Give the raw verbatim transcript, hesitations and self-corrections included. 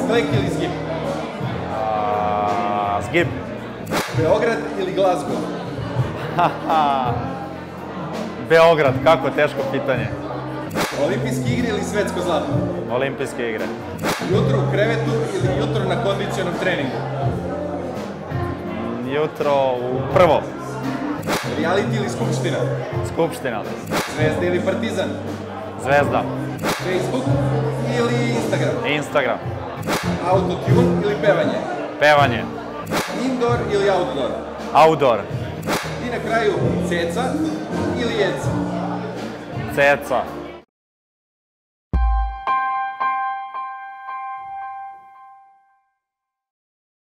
Sklek ili zgib? Zgib. Beograd ili Glasgow? Beograd, kako teško pitanje. Olimpijske igre ili svetsko zlato? Olimpijske igre. Jutro u krevetu ili jutro na kondicionom treningu? Jutro u prvo. Reality ili skupština? Skupština. Zvezda ili Partizan? Zvezda. Facebook ili Instagram? Instagram. Autotune ili pevanje? Pevanje. Indoor ili outdoor? Outdoor. I na kraju ceca ili jeca? Ceca.